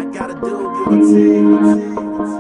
gotta do, give a team.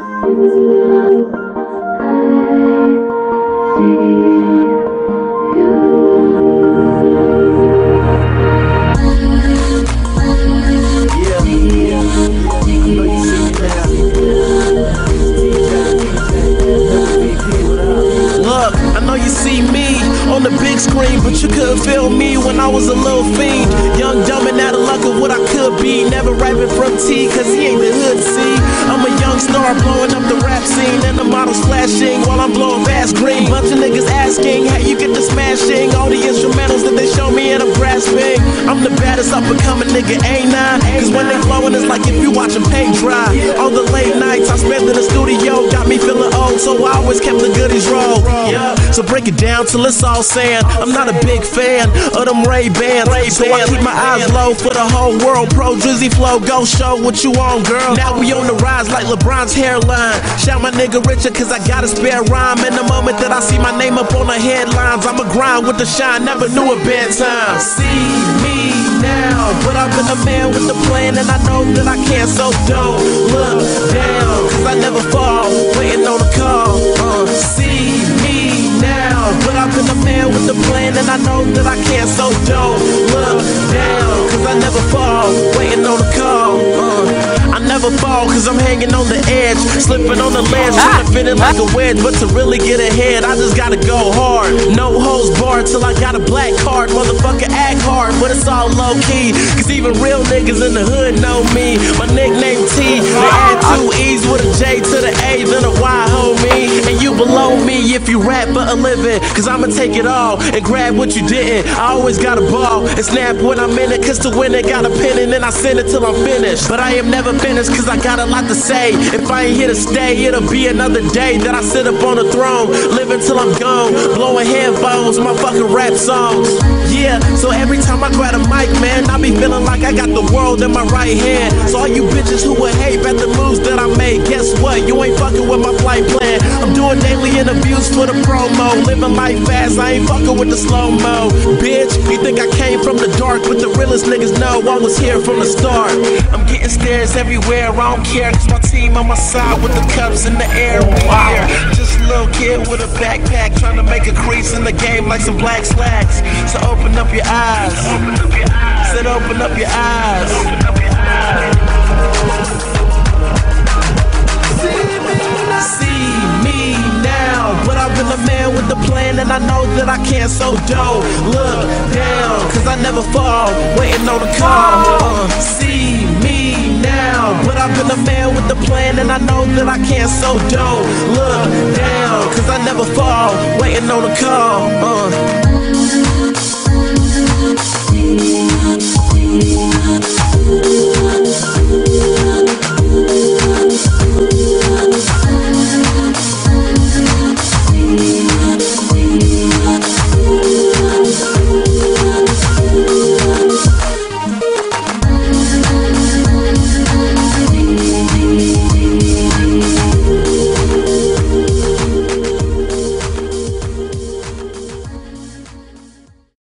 Look, I know you see me on the big screen, but you couldn't feel me when I was a little fiend. Young, dumb, and out of luck of what I could be. Never rapping from T, cause he ain't the hood, see. I'm a young star blowing up the rap scene, and the models flashing while I'm blowing fast green. Bunch of niggas asking how you get the smashing. All the instrumentals that they show me and I'm grasping. I'm the baddest up and coming nigga, ain't I? Cause when they blowing, it's like if you watching paint dry. All the late nights I spent in the studio got me feeling old, so I always kept the goodies roll. Yeah. So break it down till it's all sand. I'm not a big fan of them Ray-Bans, so I keep my eyes low for the whole world. Pro Drizzy flow, go show what you on, girl. Now we on the rise like LeBron's hairline. Shout my nigga Richard, cause I got a spare rhyme. And the moment that I see my name up on the headlines, I'ma grind with the shine, never knew a bedtime. See me now, but I've been a man with a plan, and I know that I can't, so don't look down, cause I never fall, waiting on a call. See me now, but I've been a man with a plan, and I know that I can't, so don't look down, cause I never fall, waiting on a call. I never fall cause I'm hanging on the edge, slipping on the ledge, trying to fit in like a wedge. But to really get ahead, I just gotta go hard. No holds barred till I got a black card. Motherfucker act hard, but it's all low key, cause even real niggas in the hood know me. My nickname T, they add 2 E's with a J to the A, then a Y, homie. And you below me if you rap for a living, cause I'ma take it all and grab what you didn't. I always got a ball and snap when I'm in it, cause to win it got a pen and then I send it till I'm finished. But I am never finished cause I got a lot to say. If I ain't here to stay, it'll be another day that I sit up on the throne, living till I'm gone, blowing headphones, my fucking rap songs. Yeah, so every time I grab a mic, man, I be feeling like I got the world in my right hand. So all you bitches who would hate at the moves that I made, guess what? You ain't fucking with my flight plan. I'm doing daily interviews for the promo, living life fast, I ain't fucking with the slow-mo. Bitch, you think I came from the dark, but the realest niggas know I was here from the start. I'm getting stares everywhere, I don't care, cause my team on my side with the cups in the air. Wow. Just a little kid with a backpack, trying to make a crease in the game like some black slacks. So open up your eyes, said open up your eyes. See me now, but I've been a man with a plan, and I know that I can't, so don't look down, cause I never fall, waiting on a call. See me now, but I've been a man with a plan, and I know that I can't, so don't look down, cause I never fall, waiting on a call.